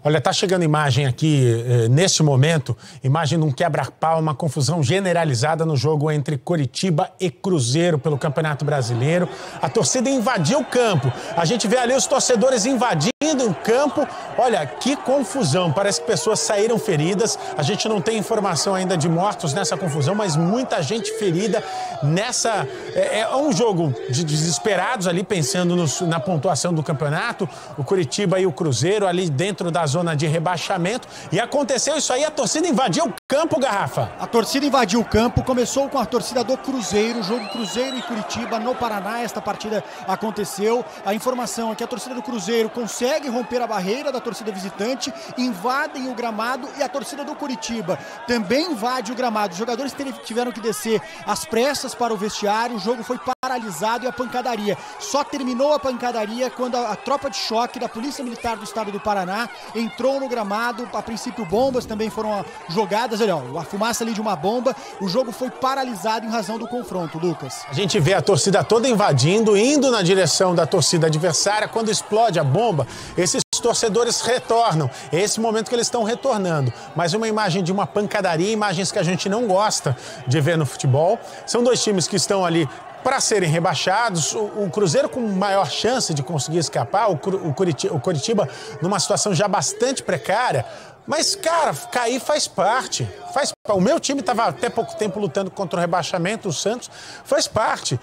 Olha, tá chegando imagem aqui, neste momento, imagem de um quebra-pau, uma confusão generalizada no jogo entre Coritiba e Cruzeiro pelo Campeonato Brasileiro. A torcida invadiu o campo. A gente vê ali os torcedores invadindo o campo. Olha, que confusão. Parece que pessoas saíram feridas. A gente não tem informação ainda de mortos nessa confusão, mas muita gente ferida nessa... É um jogo de desesperados ali, pensando na pontuação do campeonato. O Coritiba e o Cruzeiro ali dentro da zona de rebaixamento. E aconteceu isso aí, a torcida invadiu o campo, Garrafa. A torcida invadiu o campo, começou com a torcida do Cruzeiro, jogo Cruzeiro e Curitiba no Paraná. Esta partida aconteceu. A informação é que a torcida do Cruzeiro consegue romper a barreira da torcida visitante, invadem o gramado, e a torcida do Curitiba também invade o gramado. Os jogadores tiveram que descer às pressas para o vestiário, o jogo foi paralisado e a pancadaria. Só terminou a pancadaria quando a tropa de choque da Polícia Militar do Estado do Paraná entrou no gramado. A princípio bombas também foram jogadas, olha, a fumaça ali de uma bomba. O jogo foi paralisado em razão do confronto, Lucas. A gente vê a torcida toda invadindo, indo na direção da torcida adversária. Quando explode a bomba, esses torcedores retornam. É esse momento que eles estão retornando. Mas uma imagem de uma pancadaria, imagens que a gente não gosta de ver no futebol. São dois times que estão ali para serem rebaixados. O Cruzeiro com maior chance de conseguir escapar, o Coritiba numa situação já bastante precária. Mas, cara, cair faz parte. O meu time estava até pouco tempo lutando contra o rebaixamento, o Santos, faz parte.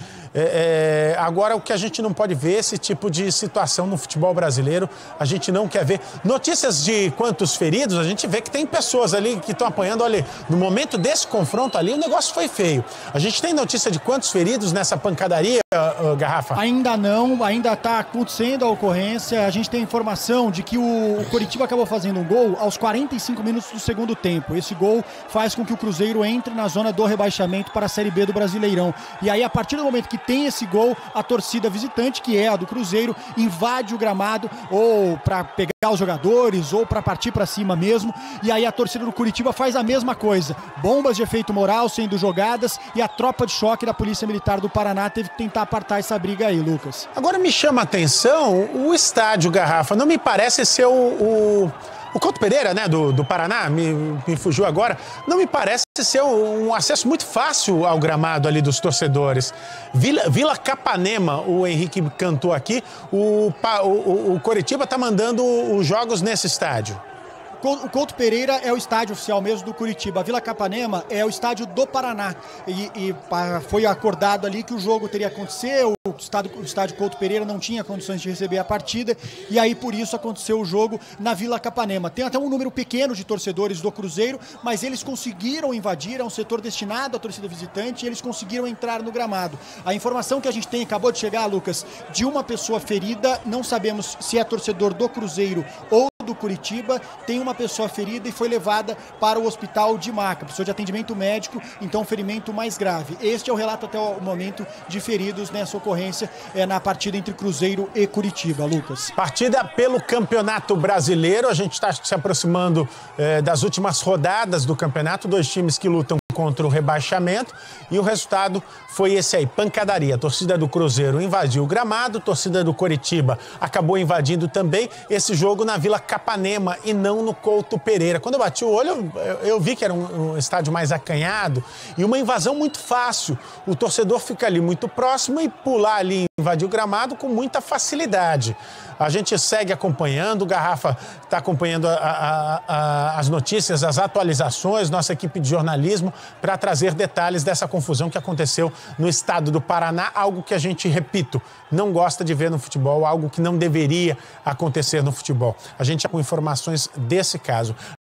Agora, o que a gente não pode ver, esse tipo de situação no futebol brasileiro, a gente não quer ver. Notícias de quantos feridos, a gente vê que tem pessoas ali que estão apanhando. Olha, no momento desse confronto ali, o negócio foi feio. A gente tem notícia de quantos feridos nessa pancadaria, Garrafa? Ainda não, ainda está acontecendo a ocorrência. A gente tem informação de que o Coritiba acabou fazendo um gol aos 45 minutos do segundo tempo. Esse gol faz com que o Cruzeiro entre na zona do rebaixamento para a Série B do Brasileirão. E aí, a partir do momento que tem esse gol, a torcida visitante, que é a do Cruzeiro, invade o gramado, ou para pegar os jogadores, ou para partir para cima mesmo. E aí a torcida do Curitiba faz a mesma coisa. Bombas de efeito moral sendo jogadas, e a tropa de choque da Polícia Militar do Paraná teve que tentar apartar essa briga aí, Lucas. Agora me chama a atenção o estádio, Garrafa. Não me parece ser o Couto Pereira, né, do Paraná, me fugiu agora, não me parece ser um acesso muito fácil ao gramado ali dos torcedores. Vila Capanema, o Henrique cantou aqui, o Coritiba está mandando os jogos nesse estádio. O Couto Pereira é o estádio oficial mesmo do Curitiba. A Vila Capanema é o estádio do Paraná. E foi acordado ali que o jogo teria acontecido. O estádio Couto Pereira não tinha condições de receber a partida. E aí, por isso, aconteceu o jogo na Vila Capanema. Tem até um número pequeno de torcedores do Cruzeiro, mas eles conseguiram invadir. É um setor destinado à torcida visitante, e eles conseguiram entrar no gramado. A informação que a gente tem, acabou de chegar, Lucas, de uma pessoa ferida. Não sabemos se é torcedor do Cruzeiro ou do Curitiba. Tem uma pessoa ferida e foi levada para o hospital de Maca, pessoa de atendimento médico, então ferimento mais grave. Este é o relato até o momento de feridos nessa ocorrência na partida entre Cruzeiro e Curitiba, Lucas. Partida pelo Campeonato Brasileiro, a gente está se aproximando das últimas rodadas do campeonato, dois times que lutam contra o rebaixamento, e o resultado foi esse aí, pancadaria. A torcida do Cruzeiro invadiu o gramado, a torcida do Coritiba acabou invadindo também esse jogo na Vila Capanema e não no Couto Pereira. Quando eu bati o olho, eu vi que era um estádio mais acanhado e uma invasão muito fácil. O torcedor fica ali muito próximo e pular ali, invadir o gramado com muita facilidade. A gente segue acompanhando, o Garrafa está acompanhando as notícias, as atualizações, nossa equipe de jornalismo, para trazer detalhes dessa confusão que aconteceu no estado do Paraná, algo que a gente, repito, não gosta de ver no futebol, algo que não deveria acontecer no futebol. A gente está com informações desse caso.